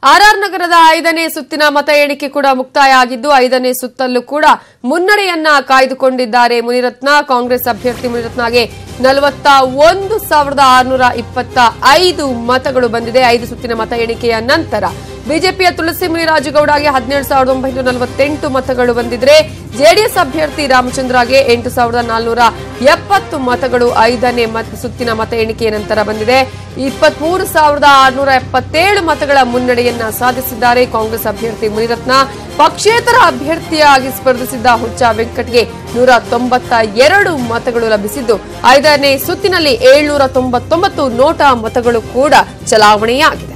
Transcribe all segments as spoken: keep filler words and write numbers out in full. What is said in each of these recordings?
RR ನಗರದ ಐದನೇ ಸುತ್ತಿನ ಮತ ಎಣಿಕೆ ಕೂಡ ಮುಕ್ತಾಯ ಆಗಿದ್ದು ಐದನೇ ಸುತ್ತಲ್ಲೂ ಕೂಡ ಮುನ್ನಡೆಯನ್ನ ಕಾಯ್ದುಕೊಂಡಿದ್ದಾರೆ ಮುನಿರತ್ನ. ಕಾಂಗ್ರೆಸ್ ಅಭ್ಯರ್ಥಿ ಮುನಿರತ್ನಗೆ ನಲವತ್ತ ಒಂದು ಸಾವಿರದ ಆರುನೂರ ಇಪ್ಪತ್ತ ಐದು ಮತಗಳು ಬಂದಿದೆ. ಐದು ಸುತ್ತಿನ ಮತ ಎಣಿಕೆಯ ನಂತರ ಬಿಜೆಪಿಯ ತುಳಸಿ ಮುನಿರಾಜು ಗೌಡಗೆ ಹದಿನೇಳು ಸಾವಿರದ ಒಂಬೈನೂರ ನಲವತ್ತೆಂಟು ಮತಗಳು ಬಂದಿದ್ರೆ ಜೆಡಿಎಸ್ ಅಭ್ಯರ್ಥಿ ರಾಮಚಂದ್ರಗೆ ಎಂಟು ಸಾವಿರದ ನಾಲ್ನೂರ ಎಪ್ಪತ್ತು ಮತಗಳು ಐದನೇ ಸುತ್ತಿನ ಮತ ಎಣಿಕೆಯ ನಂತರ ಬಂದಿದೆ. ಇಪ್ಪತ್ಮೂರು ಸಾವಿರದ ಆರುನೂರ ಎಪ್ಪತ್ತೇಳು ಮತಗಳ ಮುನ್ನಡೆಯನ್ನ ಸಾಧಿಸಿದ್ದಾರೆ ಕಾಂಗ್ರೆಸ್ ಅಭ್ಯರ್ಥಿ ಮುನಿರತ್ನ. ಪಕ್ಷೇತರ ಅಭ್ಯರ್ಥಿಯಾಗಿ ಸ್ಪರ್ಧಿಸಿದ್ದ ಹುಚ್ಚ ವೆಂಕಟ್ಗೆ ನೂರ ತೊಂಬತ್ತ ಎರಡು ಮತಗಳು ಲಭಿಸಿದ್ದು ಐದನೇ ಸುತ್ತಿನಲ್ಲಿ ಏಳ್ನೂರ ತೊಂಬತ್ತೊಂಬತ್ತು ನೋಟಾ ಮತಗಳು ಕೂಡ ಚಲಾವಣೆಯಾಗಿದೆ.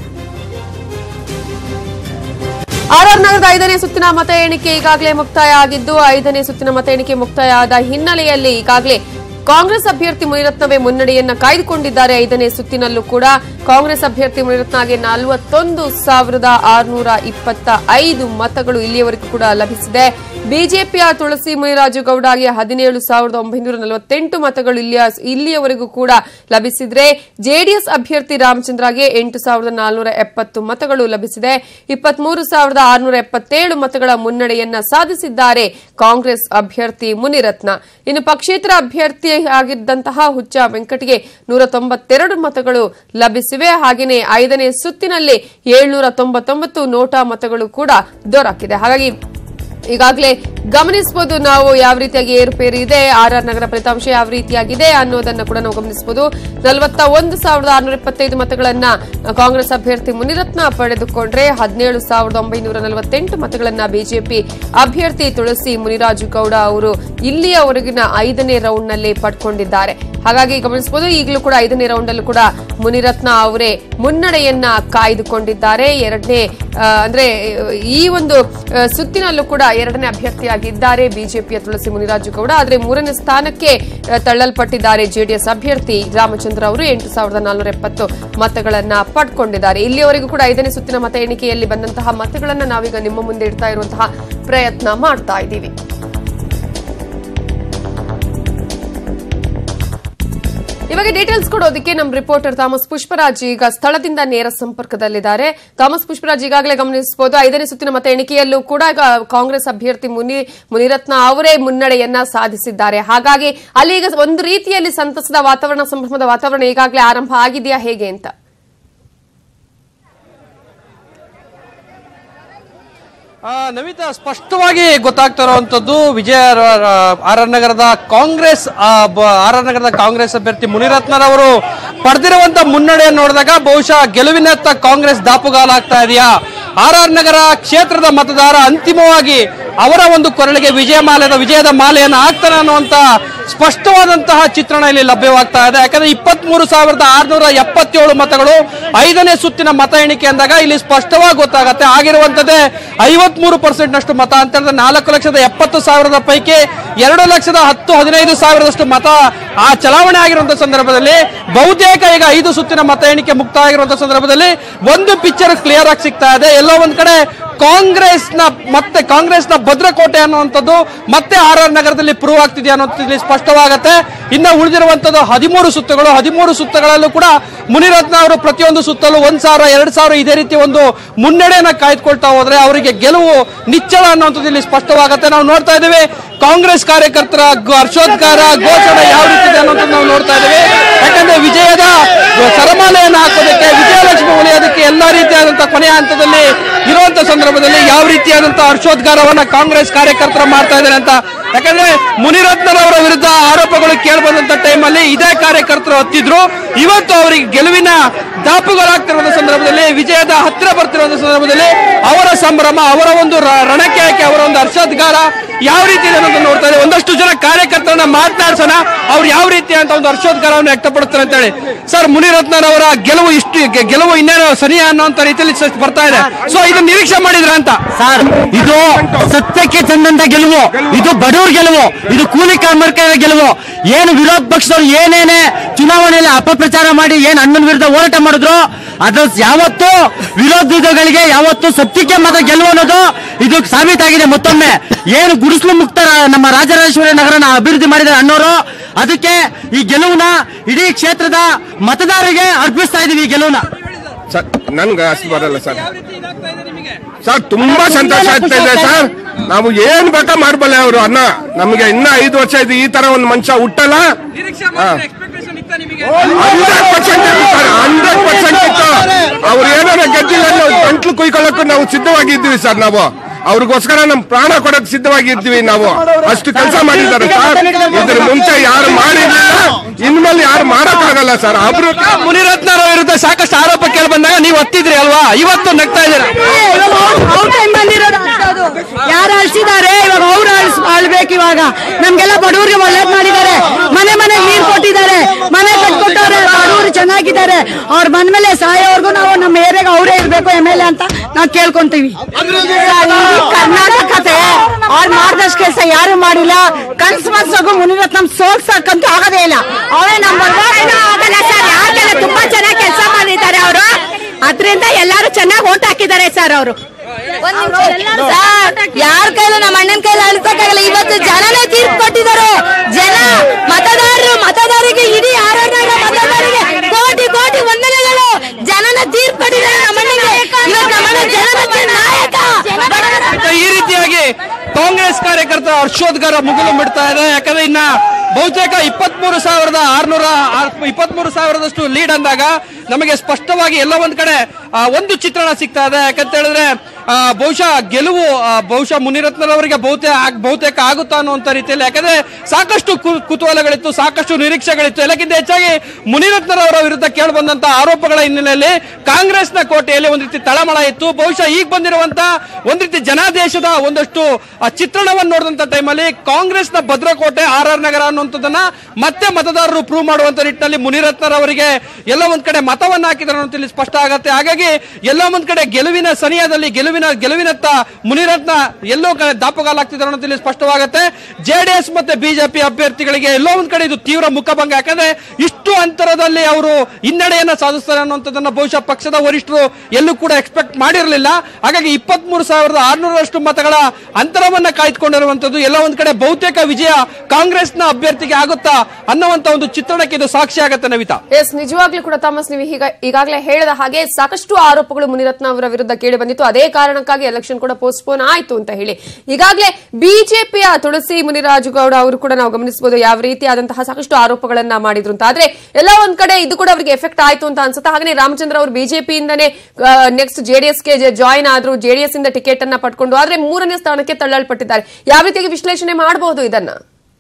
ಆರ್ಆರ್ ನಗರದ ಐದನೇ ಸುತ್ತಿನ ಮತ ಎಣಿಕೆ ಈಗಾಗಲೇ ಮುಕ್ತಾಯ ಆಗಿದ್ದು ಐದನೇ ಸುತ್ತಿನ ಮತ ಎಣಿಕೆ ಮುಕ್ತಾಯ ಆದ ಹಿನ್ನೆಲೆಯಲ್ಲಿ ಈಗಾಗಲೇ ಕಾಂಗ್ರೆಸ್ ಅಭ್ಯರ್ಥಿ ಮುನಿರತ್ನವೇ ಮುನ್ನಡೆಯನ್ನ ಕಾಯ್ದುಕೊಂಡಿದ್ದಾರೆ. ಐದನೇ ಸುತ್ತಿನಲ್ಲೂ ಕೂಡ ಕಾಂಗ್ರೆಸ್ ಅಭ್ಯರ್ಥಿ ಮುನಿರತ್ನಗೆ ನಲವತ್ತೊಂದು ಸಾವಿರದ ಆರುನೂರ ಇಪ್ಪತ್ತ ಐದು ಮತಗಳು ಇಲ್ಲಿಯವರೆಗೂ ಕೂಡ ಲಭಿಸಿದೆ. ಬಿಜೆಪಿಯ ತುಳಸಿ ಮುನಿರಾಜು ಗೌಡಗೆ ಹದಿನೇಳು ಸಾವಿರದ ಒಂಬೈನೂರ ನಲವತ್ತೆಂಟು ಮತಗಳು ಇಲ್ಲಿಯವರೆಗೂ ಕೂಡ ಲಭಿಸಿದ್ರೆ ಜೆಡಿಎಸ್ ಅಭ್ಯರ್ಥಿ ರಾಮಚಂದ್ರಗೆ ಎಂಟು ಸಾವಿರದ ನಾಲ್ನೂರ ಎಪ್ಪತ್ತು ಮತಗಳು ಲಭಿಸಿದೆ. ಇಪ್ಪತ್ಮೂರು ಸಾವಿರದ ಆರುನೂರ ಎಪ್ಪತ್ತೇಳು ಮತಗಳ ಮುನ್ನಡೆಯನ್ನ ಸಾಧಿಸಿದ್ದಾರೆ ಕಾಂಗ್ರೆಸ್ ಅಭ್ಯರ್ಥಿ ಮುನಿರತ್ನ. ಇನ್ನು ಪಕ್ಷೇತರ ಅಭ್ಯರ್ಥಿ ಆಗಿದ್ದಂತಹ ಹುಚ್ಚ ವೆಂಕಟ್ಗೆ ನೂರ ತೊಂಬತ್ತೆರಡು ಮತಗಳು ಲಭಿಸಿವೆ. ಹಾಗೆಯೇ ಐದನೇ ಸುತ್ತಿನಲ್ಲಿ ಏಳ್ನೂರ ತೊಂಬತ್ತೊಂಬತ್ತು ನೋಟಾ ಮತಗಳು ಕೂಡ ದೊರಕಿದೆ. ಹಾಗಾಗಿ ಈಗಾಗಲೇ ಗಮನಿಸಬಹುದು ನಾವು ಯಾವ ರೀತಿಯಾಗಿ ಏರುಪೇರು ಇದೆ, ಆರ್ಆರ್ ನಗರ ಫಲಿತಾಂಶ ಯಾವ ರೀತಿಯಾಗಿದೆ ಅನ್ನೋದನ್ನು ಕೂಡ ನಾವು ಗಮನಿಸಬಹುದು. ನಲವತ್ತ ಒಂದು ಸಾವಿರದ ಆರುನೂರ ಇಪ್ಪತ್ತೈದು ಮತಗಳನ್ನ ಕಾಂಗ್ರೆಸ್ ಅಭ್ಯರ್ಥಿ ಮುನಿರತ್ನ ಪಡೆದುಕೊಂಡ್ರೆ ಹದಿನೇಳು ಸಾವಿರದ ಒಂಬೈನೂರ ನಲವತ್ತೆಂಟು ಮತಗಳನ್ನ ಬಿಜೆಪಿ ಅಭ್ಯರ್ಥಿ ತುಳಸಿ ಮುನಿರಾಜು ಗೌಡ ಅವರು ಇಲ್ಲಿಯವರೆಗಿನ ಐದನೇ ರೌಂಡ್ನಲ್ಲಿ ಪಡ್ಕೊಂಡಿದ್ದಾರೆ. ಹಾಗಾಗಿ ಗಮನಿಸಬಹುದು ಈಗಲೂ ಕೂಡ ಐದನೇ ರೌಂಡ್ ಅಲ್ಲೂ ಕೂಡ ಮುನಿರತ್ನ ಅವರೇ ಮುನ್ನಡೆಯನ್ನ ಕಾಯ್ದುಕೊಂಡಿದ್ದಾರೆ. ಎರಡನೇ ಅಂದ್ರೆ ಈ ಒಂದು ಸುತ್ತಿನಲ್ಲೂ ಕೂಡ ಎರಡನೇ ಅಭ್ಯರ್ಥಿಯಾಗಿದ್ದಾರೆ ಬಿಜೆಪಿಯ ತುಳಸಿ ಮುನಿರಾಜು ಗೌಡ. ಆದರೆ ಮೂರನೇ ಸ್ಥಾನಕ್ಕೆ ತಳ್ಳಲ್ಪಟ್ಟಿದ್ದಾರೆ ಜೆಡಿಎಸ್ ಅಭ್ಯರ್ಥಿ ರಾಮಚಂದ್ರ ಅವರು ಎಂಟು ಸಾವಿರದ ನಾಲ್ನೂರ ಎಪ್ಪತ್ತು ಮತಗಳನ್ನ ಪಡ್ಕೊಂಡಿದ್ದಾರೆ. ಇಲ್ಲಿಯವರೆಗೂ ಕೂಡ ಐದನೇ ಸುತ್ತಿನ ಮತ ಎಣಿಕೆಯಲ್ಲಿ ಬಂದಂತಹ ಮತಗಳನ್ನ ನಾವೀಗ ನಿಮ್ಮ ಮುಂದೆ ಇಡ್ತಾ ಇರುವಂತಹ ಪ್ರಯತ್ನ ಮಾಡ್ತಾ ಇದ್ದೀವಿ. ಇವಾಗ ಡೀಟೇಲ್ಸ್ ಕೊಡೋದಕ್ಕೆ ನಮ್ಮ ರಿಪೋರ್ಟರ್ ಥಾಮಸ್ ಪುಷ್ಪರಾಜ್ ಈಗ ಸ್ಥಳದಿಂದ ನೇರ ಸಂಪರ್ಕದಲ್ಲಿದ್ದಾರೆ. ಥಾಮಸ್ ಪುಷ್ಪರಾಜ್, ಈಗಾಗಲೇ ಗಮನಿಸಬಹುದು ಐದನೇ ಸುತ್ತಿನ ಮತ ಎಣಿಕೆಯಲ್ಲೂ ಕೂಡ ಕಾಂಗ್ರೆಸ್ ಅಭ್ಯರ್ಥಿ ಮುನಿ ಮುನಿರತ್ನ ಅವರೇ ಮುನ್ನಡೆಯನ್ನ ಸಾಧಿಸಿದ್ದಾರೆ. ಹಾಗಾಗಿ ಅಲ್ಲಿ ಈಗ ಒಂದು ರೀತಿಯಲ್ಲಿ ಸಂತಸದ ವಾತಾವರಣ, ಸಂಭ್ರಮದ ವಾತಾವರಣ ಈಗಾಗಲೇ ಆರಂಭ ಆಗಿದೆಯಾ ಹೇಗೆ ಅಂತ? ನಮಿತಾ, ಸ್ಪಷ್ಟವಾಗಿ ಗೊತ್ತಾಗ್ತಾ ಇರುವಂತದ್ದು ವಿಜಯ ಆರ್ಆರ್ ನಗರದ ಕಾಂಗ್ರೆಸ್ ಆರ್ಆರ್ ನಗರದ ಕಾಂಗ್ರೆಸ್ ಅಭ್ಯರ್ಥಿ ಮುನಿರತ್ನರವರು ಪಡೆದಿರುವಂತ ಮುನ್ನಡೆಯನ್ನು ನೋಡಿದಾಗ ಬಹುಶಃ ಗೆಲುವಿನತ್ತ ಕಾಂಗ್ರೆಸ್ ದಾಪುಗಾಲಾಗ್ತಾ ಇದೆಯಾ, ಆರ್ಆರ್ ನಗರ ಕ್ಷೇತ್ರದ ಮತದಾರ ಅಂತಿಮವಾಗಿ ಅವರ ಒಂದು ಕೊರಳಿಗೆ ವಿಜಯ ಮಾಲೆದ ವಿಜಯದ ಮಾಲೆಯನ್ನು ಹಾಕ್ತಾನೆ ಅನ್ನುವಂತ ಸ್ಪಷ್ಟವಾದಂತಹ ಚಿತ್ರಣ ಇಲ್ಲಿ ಲಭ್ಯವಾಗ್ತಾ ಇದೆ. ಯಾಕಂದ್ರೆ ಇಪ್ಪತ್ಮೂರು ಸಾವಿರದ ಆರುನೂರ ಎಪ್ಪತ್ತೇಳು ಮತಗಳು ಐದನೇ ಸುತ್ತಿನ ಮತ ಎಣಿಕೆ ಅಂದಾಗ ಇಲ್ಲಿ ಸ್ಪಷ್ಟವಾಗಿ ಗೊತ್ತಾಗತ್ತೆ. ಆಗಿರುವಂತದ್ದೇ ಐವತ್ಮೂರು ಪರ್ಸೆಂಟ್ ನಷ್ಟು ಮತ ಅಂತ ಹೇಳಿದ್ರೆ ನಾಲ್ಕು ಲಕ್ಷದ ಎಪ್ಪತ್ತು ಸಾವಿರದ ಪೈಕಿ ಎರಡು ಲಕ್ಷದ ಹತ್ತು ಹದಿನೈದು ಸಾವಿರದಷ್ಟು ಮತ ಆ ಚಲಾವಣೆ ಆಗಿರುವಂತಹ ಸಂದರ್ಭದಲ್ಲಿ ಬಹುತೇಕ ಈಗ ಐದು ಸುತ್ತಿನ ಮತ ಎಣಿಕೆ ಮುಕ್ತಾಯ ಆಗಿರುವಂತಹ ಸಂದರ್ಭದಲ್ಲಿ ಒಂದು ಪಿಕ್ಚರ್ ಕ್ಲಿಯರ್ ಆಗಿ ಸಿಗ್ತಾ ಇದೆ. ಎಲ್ಲೋ ಒಂದ್ ಕಡೆ ಕಾಂಗ್ರೆಸ್ನ ಮತ್ತೆ ಕಾಂಗ್ರೆಸ್ನ ಭದ್ರಕೋಟೆ ಅನ್ನುವಂಥದ್ದು ಮತ್ತೆ ಆರ್ಆರ್ ನಗರದಲ್ಲಿ ಪ್ರೂವ್ ಆಗ್ತಿದೆ ಅನ್ನೋದು ಸ್ಪಷ್ಟವಾಗುತ್ತೆ. ಇನ್ನ ಉಳಿದಿರುವಂತದ್ದು ಹದಿಮೂರು ಸುತ್ತುಗಳು ಹದಿಮೂರು ಸುತ್ತುಗಳಲ್ಲೂ ಕೂಡ ಮುನಿರತ್ನ ಅವರು ಪ್ರತಿಯೊಂದು ಸುತ್ತಲೂ ಒಂದ್ ಸಾವಿರ ಎರಡ್ ಸಾವಿರ ಇದೇ ರೀತಿ ಒಂದು ಮುನ್ನಡೆಯನ್ನ ಕಾಯ್ದುಕೊಳ್ತಾ ಹೋದ್ರೆ ಅವರಿಗೆ ಗೆಲುವು ನಿಚ್ಚಳ ಅನ್ನುವಂಥದ್ದು ಇಲ್ಲಿ ಸ್ಪಷ್ಟವಾಗುತ್ತೆ. ನಾವು ನೋಡ್ತಾ ಇದ್ದೀವಿ ಕಾಂಗ್ರೆಸ್ ಕಾರ್ಯಕರ್ತರ ಹರ್ಷೋದ್ಗಾರ ಘೋಷಣೆ ಯಾವ ರೀತಿ ಇದೆ ಅನ್ನೋದನ್ನ ನಾವು ನೋಡ್ತಾ ಇದ್ದೀವಿ. ಯಾಕಂದ್ರೆ ವಿಜಯದ ಸರಮಾಲೆಯನ್ನು ಹಾಕೋದಕ್ಕೆ, ವಿಜಯಲಕ್ಷ್ಮಿ ಉಳಿಯೋದಕ್ಕೆ ಎಲ್ಲಾ ರೀತಿಯಾದಂತಹ ಕೊನೆಯ ಹಂತದಲ್ಲಿ ಇರುವಂತಹ ಸಂದರ್ಭದಲ್ಲಿ ಯಾವ ರೀತಿಯಾದಂತಹ ಹರ್ಷೋದ್ಗಾರವನ್ನ ಕಾಂಗ್ರೆಸ್ ಕಾರ್ಯಕರ್ತರು ಮಾಡ್ತಾ ಇದ್ದಾರೆ ಅಂತ. ಯಾಕಂದ್ರೆ ಮುನಿರತ್ನರವರ ವಿರುದ್ಧ ಆರೋಪಗಳು ಕೇಳಿಬಂದಂತ ಟೈಮಲ್ಲಿ ಇದೇ ಕಾರ್ಯಕರ್ತರು ಹತ್ತಿದ್ರು. ಇವತ್ತು ಅವರಿಗೆ ಗೆಲುವಿನ ದಾಪುಗಳಾಗ್ತಿರುವಂತಹ ಸಂದರ್ಭದಲ್ಲಿ, ವಿಜಯದ ಹತ್ತಿರ ಬರ್ತಿರುವಂತಹ ಸಂದರ್ಭದಲ್ಲಿ ಅವರ ಸಂಭ್ರಮ, ಅವರ ಒಂದು ರಣಕ್ಕೆ ಹಾಕಿ ಅವರ ಒಂದು ಹರ್ಷೋದ್ಗಾರ ಯಾವ ರೀತಿ ಇದೆ ಅನ್ನೋದನ್ನ ನೋಡ್ತಾ ಇದ್ದೀವಿ. ಒಂದಷ್ಟು ಜನ ಕಾರ್ಯಕರ್ತರನ್ನ ಮಾತನಾಡ್ಸೋಣ, ಅವ್ರು ಯಾವ ರೀತಿ ಅಂತ ಒಂದು ಹರ್ಷೋದ್ಗಾರವನ್ನು ವ್ಯಕ್ತಪಡಿಸ್ತಾರೆ ಅಂತ ಹೇಳಿ. ಸರ್, ಮುನಿರತ್ನರವರ ಗೆಲುವು ಇಷ್ಟು ಗೆಲುವು ಇನ್ನೇನು ಸರಿ ಅನ್ನೋಂತ ರೀತಿಯಲ್ಲಿ ಬರ್ತಾ ಇದೆ. ಸೊ ಇದು ನಿರೀಕ್ಷೆ ಮಾಡಿದ್ರ ಅಂತ? ಸರ್, ಇದು ಸತ್ಯಕ್ಕೆ ತಂದಂತ ಗೆಲುವು, ಇದು ಬಡವ್ರ ಗೆಲುವು, ಇದು ಕೂಲಿ ಕಾರ್ಮಿಕರ ಗೆಲುವು. ಏನು ವಿರೋಧ ಪಕ್ಷದವರು ಏನೇನೆ ಚುನಾವಣೆಯಲ್ಲಿ ಅಪಪ್ರಚಾರ ಮಾಡಿ ಏನ್ ಅಣ್ಣನ ವಿರುದ್ಧ ಹೋರಾಟ ಮಾಡಿದ್ರು ಅದು ಯಾವತ್ತು ವಿರೋಧಿಗಳಿಗೆ ಯಾವತ್ತು ಸತ್ಯಕ್ಕೆ ಮತ ಗೆಲುವು ಅನ್ನೋದು ಇದು ಸಾಬೀತಾಗಿದೆ. ಮತ್ತೊಮ್ಮೆ ಏನು ಗುಡಿಸಲು ಮುಕ್ತ ನಮ್ಮ ರಾಜರಾಜೇಶ್ವರಿ ನಗರನ ಅಭಿವೃದ್ಧಿ ಮಾಡಿದ ಅಣ್ಣವರು, ಅದಕ್ಕೆ ಈ ಗೆಲುವನ್ನ ಇಡೀ ಕ್ಷೇತ್ರದ ಮತದಾರರಿಗೆ ಅರ್ಪಿಸ್ತಾ ಇದೀವಿ. ಈ ಗೆಲುವನ್ನ ನನ್ಗೆ ಅಷ್ಟು ಬರಲ್ಲ ಸರ್. ಸರ್ ತುಂಬಾ ಸಂತೋಷ ಆಗ್ತಾ ಇದೆ ಸರ್. ನಾವು ಏನ್ ಬೇಕಾ ಮಾಡ್ಬಲ್ಲ ಅವರು ಅನ್ನ ನಮಗೆ ಇನ್ನ ಐದು ವರ್ಷ ಇದು ಈ ತರ ಒಂದು ಮನುಷ್ಯ ಹುಟ್ಟಲ್ಲ. Hundred percent sir, hundred percent ಇತ್ತು. ಅವ್ರು ಏನಾರ ಗೆದ್ದಿಲ್ಲ ಗಂಟ್ಲು ಕುಯ್ಕೊಳ್ಳಕ್ಕೂ ನಾವು ಸಿದ್ಧವಾಗಿದ್ವಿ ಸರ್. ನಾವು ಅವ್ರಿಗೋಸ್ಕರ ನಮ್ ಪ್ರಾಣ ಕೊಡಕ್ ಸಿದ್ಧವಾಗಿದ್ವಿ. ನಾವು ಅಷ್ಟು ಕೆಲಸ ಮಾಡಿದ್ದಾರೆ ಸರ್. ಇದ್ರ ಮುಂಚೆ ಯಾರು ಮಾಡಿರ್ಲಿಲ್ಲ, ಇನ್ಮೇಲೆ ಯಾರು ಮಾಡಕ್ಕಾಗಲ್ಲ ಸರ್. ಒಬ್ರು ಮುನಿರತ್ನ ಅವರ ವಿರುದ್ಧ ಸಾಕಷ್ಟು ಆರೋಪ ಕೇಳಿ ಬಂದಾಗ ನೀವು ಒತ್ತಿದ್ರಿ ಅಲ್ವಾ, ಇವತ್ತು ನಗ್ತಾ ಇದ್ದೀರಾ? ಯಾರು ಅಳಿಸಿದ್ದಾರೆ ಇವಾಗ ಅವ್ರು ಅಳ್ಬೇಕು. ಇವಾಗ ನಮ್ಗೆಲ್ಲ ಬಡವರಿಗೆ ಒಳ್ಳೇದ್ ಮಾಡಿದ್ದಾರೆ, ಮನೆ ಮನೆಗೆ ನೀರು ಕೊಟ್ಟಿದ್ದಾರೆ, ಮನೆ ಕಟ್ಕೊಟ್ಟವ್ರೆ, ಬಡವರು ಚೆನ್ನಾಗಿದ್ದಾರೆ. ಅವ್ರ ಬಂದ್ಮೇಲೆ ಸಾಯೋವರೆಗೂ ನಾವು ನಮ್ಮ ಏರಿಯಾಗ ಅವರೇ ಇರ್ಬೇಕು ಎಮ್ ಎಲ್ ಎ ಅಂತ ನಾವು ಕೇಳ್ಕೊಂತೀವಿ. ಕರ್ನಾಟಕತೆ ಅವ್ರು ಮಾಡಿದಷ್ಟು ಕೆಲಸ ಯಾರು ಮಾಡಿಲ್ಲ. ಕನ್ಸು ಮನ್ಸೋಗು ಮುನಿರತ್ನ ಸೋಲ್ಸಕ್ಕಂತೂ ಆಗೋದೇ ಇಲ್ಲ. ಅವರೇ ನಮ್ಮ ಆಗಲ್ಲ ಸರ್. ಯಾಕೆಲ್ಲ ತುಂಬಾ ಚೆನ್ನಾಗಿ ಕೆಲಸ ಮಾಡಿದ್ದಾರೆ ಅವರು, ಅದರಿಂದ ಎಲ್ಲಾರು ಚೆನ್ನಾಗಿ ಓಟ್ ಹಾಕಿದ್ದಾರೆ ಸರ್. ಅವರು ಯಾರ ಕೈಲೂ ನಮ್ಮ ಅಣ್ಣನ ಕೈಲಿ ಅಳಿಸಕ್ಕಾಗಲ್ಲ. ಇವತ್ತು ಜನನೇ ತೀರ್ಪು ಕೊಟ್ಟಿದ್ದಾರೆ. ಜನ ಮತದಾರರು ಮತದಾರರಿಗೆ ಇಡೀ ಆರೋಗ್ಯ ಮತದಾರರಿಗೆ ಕೋಟಿ ಕೋಟಿ ವಂದನೆಗಳು. ಜನನ ತೀರ್ಪು ಕೊಟ್ಟಿದ್ದಾರೆ ನಮ್ಮ ಅಣ್ಣನಿಗೆ. ನಮ್ಮ ಜನನ ನಾಯಕ. ಈ ರೀತಿಯಾಗಿ ಕಾಂಗ್ರೆಸ್ ಕಾರ್ಯಕರ್ತರ ಹರ್ಷೋದ್ಗಾರ ಮುಗಿಲು ಬಿಡ್ತಾ ಇದೆ. ಯಾಕಂದ್ರೆ ಇನ್ನ ಬಹುತೇಕ ಇಪ್ಪತ್ಮೂರು ಸಾವಿರದ ಆರ್ನೂರ ಇಪ್ಪತ್ಮೂರು ಸಾವಿರದಷ್ಟು ಲೀಡ್ ಅಂದಾಗ ನಮಗೆ ಸ್ಪಷ್ಟವಾಗಿ ಎಲ್ಲ ಒಂದ್ ಕಡೆ ಒಂದು ಚಿತ್ರಣ ಸಿಗ್ತಾ ಇದೆ. ಯಾಕಂತ ಹೇಳಿದ್ರೆ ಬಹುಶಃ ಗೆಲುವು ಬಹುಶಃ ಮುನಿರತ್ನರವರಿಗೆ ಬಹುತೇಕ ಬಹುತೇಕ ಆಗುತ್ತಾ ಅನ್ನುವಂತ ರೀತಿಯಲ್ಲಿ, ಯಾಕಂದ್ರೆ ಸಾಕಷ್ಟು ಕುತೂಹಲಗಳಿತ್ತು, ಸಾಕಷ್ಟು ನಿರೀಕ್ಷೆಗಳಿತ್ತು. ಎಲ್ಲಕ್ಕಿಂತ ಹೆಚ್ಚಾಗಿ ಮುನಿರತ್ನರವರ ವಿರುದ್ಧ ಕೇಳಿ ಬಂದಂತ ಆರೋಪಗಳ ಹಿನ್ನೆಲೆಯಲ್ಲಿ ಕಾಂಗ್ರೆಸ್ನ ಕೋಟೆಯಲ್ಲಿ ಒಂದ್ ರೀತಿ ತಳಮಳ ಇತ್ತು. ಬಹುಶಃ ಈಗ ಬಂದಿರುವಂತ ಒಂದ್ ರೀತಿ ಜನಾದೇಶದ ಒಂದಷ್ಟು ಚಿತ್ರಣವನ್ನು ನೋಡಿದಂತ ಟೈಮಲ್ಲಿ ಕಾಂಗ್ರೆಸ್ನ ಭದ್ರಕೋಟೆ ಆರ್ ಆರ್ ನಗರ ಅನ್ನುವಂಥದ್ದನ್ನ ಮತ್ತೆ ಮತದಾರರು ಪ್ರೂವ್ ಮಾಡುವಂತ ನಿಟ್ಟಿನಲ್ಲಿ ಮುನಿರತ್ನರವರಿಗೆ ಎಲ್ಲ ಒಂದ್ ಕಡೆ ಮತವನ್ನ ಹಾಕಿದ್ದಾರೆ ಅನ್ನೋದು ಸ್ಪಷ್ಟ ಆಗುತ್ತೆ. ಹಾಗಾಗಿ ಎಲ್ಲ ಒಂದ್ ಕಡೆ ಗೆಲುವಿನ ಸನಿಯದಲ್ಲಿ ಗೆಲುವಿನ ಗೆಲುವಿನತ್ತ ಮುನಿರತ್ನ ಎಲ್ಲೋ ದಾಪುಗಾಲಾಗ್ತಿದ್ದಾರೆ ಅನ್ನೋದು ಸ್ಪಷ್ಟವಾಗುತ್ತೆ. ಜೆಡಿಎಸ್ ಮತ್ತೆ ಬಿಜೆಪಿ ಅಭ್ಯರ್ಥಿಗಳಿಗೆ ಎಲ್ಲೋ ಒಂದ್ ಕಡೆ ಇದು ತೀವ್ರ ಮುಖಭಂಗ. ಯಾಕಂದ್ರೆ ಇಷ್ಟು ಅಂತರದಲ್ಲಿ ಅವರು ಹಿನ್ನಡೆಯನ್ನ ಸಾಧಿಸ್ತಾರೆ ಅನ್ನುವಂಥದ್ದನ್ನ ಬಹುಶಃ ಪಕ್ಷದ ವರಿಷ್ಠರು ಎಲ್ಲೂ ಕೂಡ ಎಕ್ಸ್ಪೆಕ್ಟ್ ಮಾಡಿರಲಿಲ್ಲ. ಹಾಗಾಗಿ ಇಪ್ಪತ್ತ್ ಮೂರು ಸಾವಿರದ ಆರ್ನೂರಷ್ಟು ಮತಗಳ ಅಂತರವನ್ನ ಕಾಯ್ದುಕೊಂಡಿರುವಂತದ್ದು ಎಲ್ಲ ಒಂದ್ ಕಡೆ ಬಹುತೇಕ ವಿಜಯ ಕಾಂಗ್ರೆಸ್ನ ಅಭ್ಯರ್ಥಿಗೆ ಆಗುತ್ತಾ ಅನ್ನುವಂತ ಒಂದು ಚಿತ್ರಣಕ್ಕೆ ಇದು ಸಾಕ್ಷಿ ಆಗುತ್ತೆ. ನವಿತಾ, ಎಸ್, ನಿಜವಾಗ್ಲೂ ಕೂಡ ಥಾಮಸ್, ನೀವು ಈಗಾಗಲೇ ಹೇಳಿದ ಹಾಗೆ ಸಾಕಷ್ಟು ಆರೋಪಗಳು ಮುನಿರತ್ನ ಅವರ ವಿರುದ್ಧ ಕೇಳಿ ಬಂದಿತ್ತು. ಅದೇ ಕಾರಣಕ್ಕಾಗಿ ಎಲೆಕ್ಷನ್ ಕೂಡ ಪೋಸ್ಟ್ಪೋನ್ ಆಯ್ತು ಅಂತ ಹೇಳಿ ಈಗಾಗಲೇ ಬಿಜೆಪಿಯ ತುಳಸಿ ಮುನಿರಾಜು ಗೌಡ ಅವರು ಕೂಡ ನಾವು ಗಮನಿಸಬಹುದು ಯಾವ ರೀತಿಯಾದಂತಹ ಸಾಕಷ್ಟು ಆರೋಪಗಳನ್ನ ಮಾಡಿದ್ರು ಅಂತ. ಆದ್ರೆ ಎಲ್ಲ ಒಂದ್ ಕಡೆ ಇದು ಕೂಡ ಅವರಿಗೆ ಎಫೆಕ್ಟ್ ಆಯ್ತು ಅಂತ ಅನ್ಸುತ್ತೆ. ಹಾಗೆ ರಾಮಚಂದ್ರ ಅವರು ಬಿಜೆಪಿಯಿಂದನೇ ನೆಕ್ಸ್ಟ್ ಜೆಡಿಎಸ್ಗೆ ಜಾಯಿನ್ ಆದ್ರು, ಜೆಡಿಎಸ್ ಇಂದ ಟಿಕೆಟ್ ಅನ್ನ ಪಡ್ಕೊಂಡು, ಆದ್ರೆ ಮೂರನೇ ಸ್ಥಾನಕ್ಕೆ ತಳ್ಳಲ್ಪಟ್ಟಿದ್ದಾರೆ. ಯಾವ ರೀತಿಯಾಗಿ ವಿಶ್ಲೇಷಣೆ ಮಾಡಬಹುದು ಇದನ್ನ?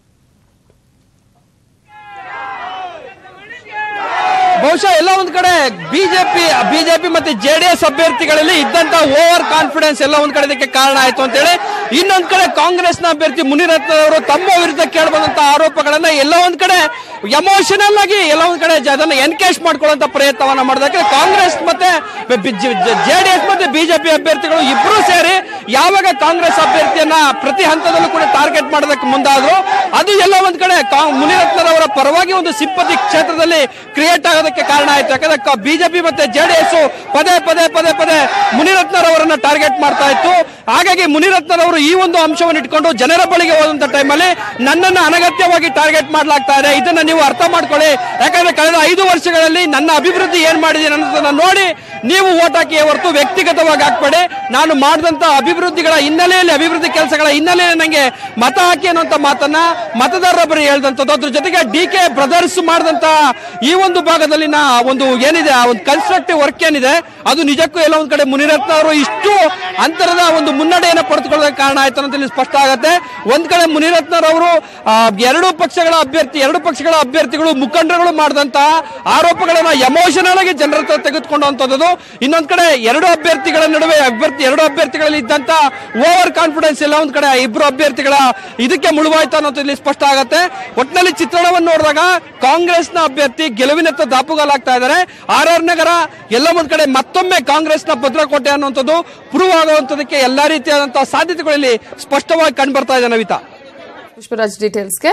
ಬಹುಶಃ ಎಲ್ಲ ಒಂದ್ ಕಡೆ ಬಿಜೆಪಿ ಬಿಜೆಪಿ ಮತ್ತೆ ಜೆಡಿಎಸ್ ಅಭ್ಯರ್ಥಿಗಳಲ್ಲಿ ಇದ್ದಂತ ಓವರ್ ಕಾನ್ಫಿಡೆನ್ಸ್ ಎಲ್ಲ ಒಂದ್ ಕಡೆ ಇದಕ್ಕೆ ಕಾರಣ ಆಯ್ತು ಅಂತ ಹೇಳಿ, ಇನ್ನೊಂದ್ ಕಡೆ ಕಾಂಗ್ರೆಸ್ನ ಅಭ್ಯರ್ಥಿ ಮುನಿರತ್ನ ಅವರು ತಮ್ಮ ವಿರುದ್ಧ ಕೇಳಬಂದಂತ ಆರೋಪಗಳನ್ನ ಎಲ್ಲ ಒಂದ್ ಕಡೆ ಎಮೋಷನಲ್ ಆಗಿ ಎಲ್ಲ ಒಂದ್ ಕಡೆ ಅದನ್ನ ಎನ್ಕೇಶ್ ಮಾಡ್ಕೊಳ್ಳುವಂತ ಪ್ರಯತ್ನವನ್ನ ಮಾಡಿದಾಗ ಕಾಂಗ್ರೆಸ್ ಮತ್ತೆ ಜೆಡಿಎಸ್ ಮತ್ತೆ ಬಿಜೆಪಿ ಅಭ್ಯರ್ಥಿಗಳು ಇಬ್ರು ಸೇರಿ ಯಾವಾಗ ಕಾಂಗ್ರೆಸ್ ಅಭ್ಯರ್ಥಿಯನ್ನ ಪ್ರತಿ ಹಂತದಲ್ಲೂ ಕೂಡ ಟಾರ್ಗೆಟ್ ಮಾಡೋದಕ್ಕೆ ಮುಂದಾದ್ರು, ಅದು ಎಲ್ಲ ಒಂದ್ ಕಡೆ ಮುನಿರತ್ನರವರ ಪರವಾಗಿ ಒಂದು ಸಿಂಪತಿ ಕ್ಷೇತ್ರದಲ್ಲಿ ಕ್ರಿಯೇಟ್ ಆಗೋದಕ್ಕೆ ಕಾರಣ ಆಯ್ತು. ಯಾಕಂದ್ರೆ ಬಿಜೆಪಿ ಮತ್ತೆ ಜೆಡಿಎಸ್ ಪದೇ ಪದೇ ಪದೇ ಪದೇ ಮುನಿರತ್ನರವರನ್ನ ಟಾರ್ಗೆಟ್ ಮಾಡ್ತಾ ಇತ್ತು. ಹಾಗಾಗಿ ಮುನಿರತ್ನರವರು ಈ ಒಂದು ಅಂಶವನ್ನು ಇಟ್ಕೊಂಡು ಜನರ ಬಳಿಗೆ ಹೋದಂತ ಟೈಮಲ್ಲಿ ನನ್ನನ್ನು ಅನಗತ್ಯವಾಗಿ ಟಾರ್ಗೆಟ್ ಮಾಡಲಾಗ್ತಾ ಇದೆ, ಇದನ್ನ ನೀವು ಅರ್ಥ ಮಾಡ್ಕೊಳ್ಳಿ. ಯಾಕಂದ್ರೆ ಕಳೆದ ಐದು ವರ್ಷಗಳಲ್ಲಿ ನನ್ನ ಅಭಿವೃದ್ಧಿ ಏನ್ ಮಾಡಿದ್ದೀನಿ ಅನ್ನೋದನ್ನ ನೋಡಿ ನೀವು ಓಟ್ ಹಾಕಿ ಹೊರತು ವ್ಯಕ್ತಿಗತವಾಗಿ ಹಾಕ್ಬೇಡಿ. ನಾನು ಮಾಡಿದಂತ ಅಭಿವೃದ್ಧಿಗಳ ಹಿನ್ನೆಲೆಯಲ್ಲಿ ಅಭಿವೃದ್ಧಿ ಕೆಲಸಗಳ ಹಿನ್ನೆಲೆಯಲ್ಲಿ ನಂಗೆ ಮತ ಹಾಕಿ ಅನ್ನುವಂತ ಮಾತನ್ನ ಮತದಾರರ ಬಳಿ ಹೇಳ್ದಂಥದ್ದು. ಅದ್ರ ಜೊತೆಗೆ ಡಿ ಕೆ ಬ್ರದರ್ಸ್ ಮಾಡಿದಂತ ಈ ಒಂದು ಭಾಗದಲ್ಲಿನ ಒಂದು ಏನಿದೆ ಆ ಒಂದು ಕನ್ಸ್ಟ್ರಕ್ಟಿವ್ ವರ್ಕ್ ಏನಿದೆ ಅದು ನಿಜಕ್ಕೂ ಎಲ್ಲ ಒಂದ್ ಕಡೆ ಮುನಿರತ್ನ ಅವರು ಇಷ್ಟು ಅಂತರದ ಒಂದು ಮುನ್ನಡೆಯನ್ನು ಪಡೆದುಕೊಳ್ಳೋದಕ್ಕೆ ಕಾರಣ ಆಯ್ತು ಅಂತ ಸ್ಪಷ್ಟ ಆಗುತ್ತೆ. ಒಂದ್ ಕಡೆ ಮುನಿರತ್ನರವರು ಎರಡು ಪಕ್ಷಗಳ ಅಭ್ಯರ್ಥಿ ಎರಡು ಪಕ್ಷಗಳ ಅಭ್ಯರ್ಥಿಗಳು ಮುಖಂಡರುಗಳು ಮಾಡಿದಂತಹ ಆರೋಪಗಳನ್ನ ಎಮೋಷನಲ್ ಆಗಿ ಜನರ ಹತ್ರ ತೆಗೆದುಕೊಂಡಂತದ್ದು. ಇನ್ನೊಂದ್ ಕಡೆ ಎರಡು ಅಭ್ಯರ್ಥಿಗಳ ನಡುವೆ ಅಭ್ಯರ್ಥಿ ಎರಡು ಅಭ್ಯರ್ಥಿಗಳಲ್ಲಿ ಇದ್ದಂತ ಓವರ್ ಕಾನ್ಫಿಡೆನ್ಸ್ ಎಲ್ಲ ಒಂದ್ ಕಡೆ ಇಬ್ರು ಅಭ್ಯರ್ಥಿಗಳ ಇದಕ್ಕೆ ಮುಳುವಾಯ್ತು ಅನ್ನೋದು ಇಲ್ಲಿ ಸ್ಪಷ್ಟ ಆಗುತ್ತೆ. ಒಟ್ಟಿನಲ್ಲಿ ಚಿತ್ರಣವನ್ನು ನೋಡಿದಾಗ ಕಾಂಗ್ರೆಸ್ನ ಅಭ್ಯರ್ಥಿ ಗೆಲುವಿನತ್ತ ದಾಪುಗಾಲಾಗ್ತಾ ಇದ್ದಾರೆ. ಆರ್ ಆರ್ ನಗರ ಎಲ್ಲ ಒಂದ್ ಕಡೆ ಮತ್ತೊಮ್ಮೆ ಕಾಂಗ್ರೆಸ್ನ ಭದ್ರಕೋಟೆ ಅನ್ನುವಂಥದ್ದು ಪ್ರೂವ್ ಆಗುವಂತದಕ್ಕೆ ಎಲ್ಲಾ ರೀತಿಯಾದಂತಹ ಸಾಧ್ಯತೆಗಳಲ್ಲಿ ಸ್ಪಷ್ಟವಾಗಿ ಕಂಡು ಬರ್ತಾ ಇದೆ. ನವಿತಾ, ಪುಷ್ಪರಾಜ್, ಡೀಟೇಲ್ಸ್ಗೆ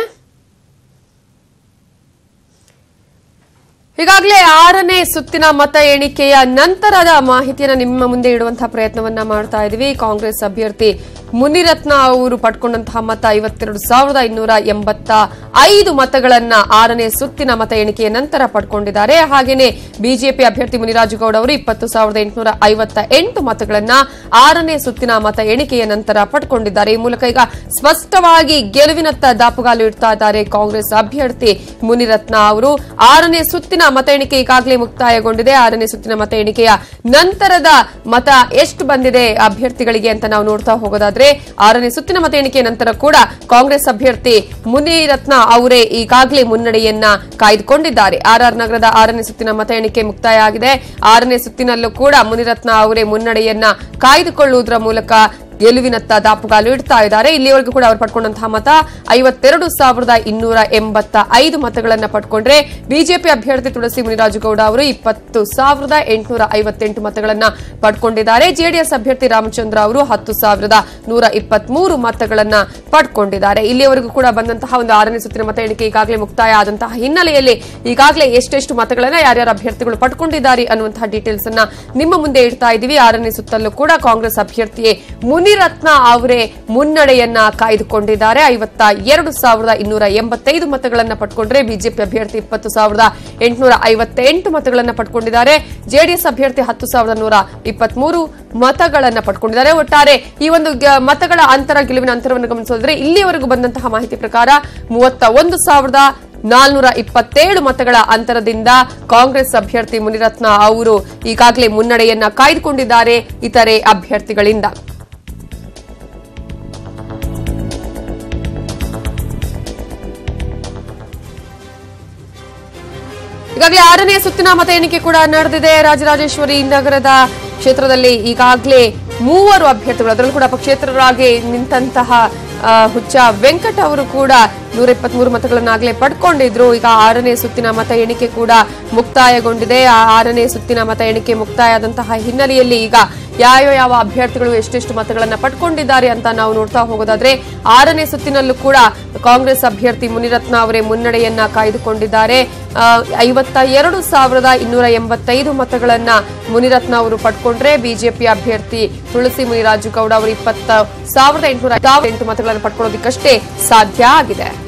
ಈಗಾಗಲೇ ಆರನೇ ಸುತ್ತಿನ ಮತ ಎಣಿಕೆಯ ನಂತರದ ಮಾಹಿತಿಯನ್ನು ನಿಮ್ಮ ಮುಂದೆ ಇಡುವಂತಹ ಪ್ರಯತ್ನವನ್ನ ಮಾಡ್ತಾ ಇದೀವಿ. ಕಾಂಗ್ರೆಸ್ ಅಭ್ಯರ್ಥಿ ಮುನಿರತ್ನ ಅವರು ಪಡ್ಕೊಂಡಂತಹ ಮತ ಐವತ್ತೆರಡು ಸಾವಿರದ ಇನ್ನೂರ ಎಂಬತ್ತ ಐದು ಮತಗಳನ್ನ ಆರನೇ ಸುತ್ತಿನ ಮತ ಎಣಿಕೆಯ ನಂತರ ಪಡ್ಕೊಂಡಿದ್ದಾರೆ. ಹಾಗೆಯೇ ಬಿಜೆಪಿ ಅಭ್ಯರ್ಥಿ ಮುನಿರಾಜು ಗೌಡ ಅವರು ಇಪ್ಪತ್ತು ಸಾವಿರದ ಎಂಟುನೂರ ಐವತ್ತ ಎಂಟು ಮತಗಳನ್ನ ಆರನೇ ಸುತ್ತಿನ ಮತ ಎಣಿಕೆಯ ನಂತರ ಪಡ್ಕೊಂಡಿದ್ದಾರೆ. ಈ ಮೂಲಕ ಈಗ ಸ್ಪಷ್ಟವಾಗಿ ಗೆಲುವಿನತ್ತ ದಾಪುಗಾಲು ಇಡ್ತಾ ಇದ್ದಾರೆ ಕಾಂಗ್ರೆಸ್ ಅಭ್ಯರ್ಥಿ ಮುನಿರತ್ನ ಅವರು. ಆರನೇ ಸುತ್ತಿನ ಮತ ಎಣಿಕೆ ಈಗಾಗಲೇ ಮುಕ್ತಾಯಗೊಂಡಿದೆ. ಆರನೇ ಸುತ್ತಿನ ಮತ ಎಣಿಕೆಯ ನಂತರದ ಮತ ಎಷ್ಟು ಬಂದಿದೆ ಅಭ್ಯರ್ಥಿಗಳಿಗೆ ಅಂತ ನಾವು ನೋಡ್ತಾ ಹೋಗೋದಾದ್ರೆ, ಆರನೇ ಸುತ್ತಿನ ಮತ ಎಣಿಕೆಯ ನಂತರ ಕೂಡ ಕಾಂಗ್ರೆಸ್ ಅಭ್ಯರ್ಥಿ ಮುನಿರತ್ನ ಅವರೇ ಈಗಾಗಲೇ ಮುನ್ನಡೆಯನ್ನ ಕಾಯ್ದುಕೊಂಡಿದ್ದಾರೆ. ಆರ್ಆರ್ ನಗರದ ಆರನೇ ಸುತ್ತಿನ ಮತ ಎಣಿಕೆ ಮುಕ್ತಾಯ ಆಗಿದೆ. ಆರನೇ ಸುತ್ತಿನಲ್ಲೂ ಕೂಡ ಮುನಿರತ್ನ ಅವರೇ ಮುನ್ನಡೆಯನ್ನ ಕಾಯ್ದುಕೊಳ್ಳುವುದರ ಮೂಲಕ ಗೆಲುವಿನತ್ತ ದಾಪುಗಾಲು ಇಡ್ತಾ ಇದ್ದಾರೆ. ಇಲ್ಲಿವರೆಗೂ ಕೂಡ ಅವರು ಪಡ್ಕೊಂಡಂತಹ ಮತ ಐವತ್ತೆರಡು ಸಾವಿರದ ಇನ್ನೂರ ಎಂಬತ್ತ ಐದು ಮತಗಳನ್ನು ಪಡ್ಕೊಂಡ್ರೆ, ಬಿಜೆಪಿ ಅಭ್ಯರ್ಥಿ ತುಳಸಿ ಮುನಿರಾಜು ಗೌಡ ಅವರು ಇಪ್ಪತ್ತು ಸಾವಿರದ ಎಂಟುನೂರ ಐವತ್ತೆಂಟು ಮತಗಳನ್ನು ಪಡ್ಕೊಂಡಿದ್ದಾರೆ. ಜೆಡಿಎಸ್ ಅಭ್ಯರ್ಥಿ ರಾಮಚಂದ್ರ ಅವರು ಹತ್ತು ಸಾವಿರದ ನೂರ ಇಪ್ಪತ್ಮೂರು ಮತಗಳನ್ನು ಪಡ್ಕೊಂಡಿದ್ದಾರೆ. ಇಲ್ಲಿಯವರೆಗೂ ಕೂಡ ಬಂದಂತಹ ಒಂದು ಆರನೇ ಸುತ್ತಿನ ಮತ ಎಣಿಕೆ ಈಗಾಗಲೇ ಮುಕ್ತಾಯ ಆದಂತಹ ಹಿನ್ನೆಲೆಯಲ್ಲಿ ಈಗಾಗಲೇ ಎಷ್ಟೆಷ್ಟು ಮತಗಳನ್ನು ಯಾರ್ಯಾರ ಅಭ್ಯರ್ಥಿಗಳು ಪಡ್ಕೊಂಡಿದ್ದಾರೆ ಅನ್ನುವಂತಹ ಡೀಟೇಲ್ಸ್ ಅನ್ನ ನಿಮ್ಮ ಮುಂದೆ ಇಡ್ತಾ ಇದ್ದೀವಿ. ಆರನೇ ಸುತ್ತಲ್ಲೂ ಕೂಡ ಕಾಂಗ್ರೆಸ್ ಅಭ್ಯರ್ಥಿಯೇ ಮುನಿರತ್ನ ಅವರೇ ಮುನ್ನಡೆಯನ್ನ ಕಾಯ್ದುಕೊಂಡಿದ್ದಾರೆ. ಐವತ್ತ ಎರಡು ಸಾವಿರದ ಇನ್ನೂರ ಎಂಬತ್ತೈದು ಮತಗಳನ್ನು ಪಡ್ಕೊಂಡ್ರೆ, ಬಿಜೆಪಿ ಅಭ್ಯರ್ಥಿ ಇಪ್ಪತ್ತು ಸಾವಿರದ ಎಂಟುನೂರ ಐವತ್ತೆಂಟು ಮತಗಳನ್ನು ಪಡ್ಕೊಂಡಿದ್ದಾರೆ. ಜೆಡಿಎಸ್ ಅಭ್ಯರ್ಥಿ ಹತ್ತು ಸಾವಿರದ ನೂರ ಇಪ್ಪತ್ಮೂರು ಮತಗಳನ್ನು ಪಡ್ಕೊಂಡಿದ್ದಾರೆ. ಒಟ್ಟಾರೆ ಈ ಒಂದು ಮತಗಳ ಅಂತರ, ಗೆಲುವಿನ ಅಂತರವನ್ನು ಗಮನಿಸೋದ್ರೆ ಇಲ್ಲಿಯವರೆಗೂ ಬಂದಂತಹ ಮಾಹಿತಿ ಪ್ರಕಾರ ಮೂವತ್ತ ಒಂದು ಸಾವಿರದ ನಾಲ್ನೂರ ಇಪ್ಪತ್ತೇಳು ಮತಗಳ ಅಂತರದಿಂದ ಕಾಂಗ್ರೆಸ್ ಅಭ್ಯರ್ಥಿ ಮುನಿರತ್ನ ಅವರು ಈಗಾಗಲೇ ಮುನ್ನಡೆಯನ್ನ ಕಾಯ್ದುಕೊಂಡಿದ್ದಾರೆ ಇತರೆ ಅಭ್ಯರ್ಥಿಗಳಿಂದ. ಈಗಾಗಲೇ ಆರನೇ ಸುತ್ತಿನ ಮತ ಎಣಿಕೆ ಕೂಡ ನಡೆದಿದೆ. ರಾಜರಾಜೇಶ್ವರಿ ನಗರದ ಕ್ಷೇತ್ರದಲ್ಲಿ ಈಗಾಗಲೇ ಮೂವರು ಅಭ್ಯರ್ಥಿಗಳು, ಅದರಲ್ಲೂ ಕೂಡ ಪಕ್ಷೇತರರಾಗಿ ನಿಂತಹ ಹುಚ್ಚ ವೆಂಕಟ್ ಅವರು ಕೂಡ ನೂರ ಇಪ್ಪತ್ಮೂರು ಮತಗಳನ್ನಾಗಲೇ ಪಡ್ಕೊಂಡಿದ್ರು. ಈಗ ಆರನೇ ಸುತ್ತಿನ ಮತ ಎಣಿಕೆ ಕೂಡ ಮುಕ್ತಾಯಗೊಂಡಿದೆ. ಆ ಆರನೇ ಸುತ್ತಿನ ಮತ ಎಣಿಕೆ ಮುಕ್ತಾಯ ಆದಂತಹ ಹಿನ್ನೆಲೆಯಲ್ಲಿ ಈಗ ಯಾವ ಯಾವ ಅಭ್ಯರ್ಥಿಗಳು ಎಷ್ಟೆಷ್ಟು ಮತಗಳನ್ನ ಪಡ್ಕೊಂಡಿದ್ದಾರೆ ಅಂತ ನಾವು ನೋಡ್ತಾ ಹೋಗೋದಾದ್ರೆ, ಆರನೇ ಸುತ್ತಿನಲ್ಲೂ ಕೂಡ ಕಾಂಗ್ರೆಸ್ ಅಭ್ಯರ್ಥಿ ಮುನಿರತ್ನ ಅವರೇ ಮುನ್ನಡೆಯನ್ನ ಕಾಯ್ದುಕೊಂಡಿದ್ದಾರೆ. ಐವತ್ತ ಎರಡು ಸಾವಿರದ ಇನ್ನೂರ ಎಂಬತ್ತೈದು ಮತಗಳನ್ನ ಮುನಿರತ್ನ ಅವರು ಪಡ್ಕೊಂಡ್ರೆ, ಬಿಜೆಪಿ ಅಭ್ಯರ್ಥಿ ತುಳಸಿ ಮುನಿರಾಜು ಗೌಡ ಅವರು ಇಪ್ಪತ್ತ ಸಾವಿರದ ಎಂಟುನೂರ ಎಂಟು ಮತಗಳನ್ನು ಪಡ್ಕೊಳ್ಳೋದಕ್ಕಷ್ಟೇ ಸಾಧ್ಯ ಆಗಿದೆ.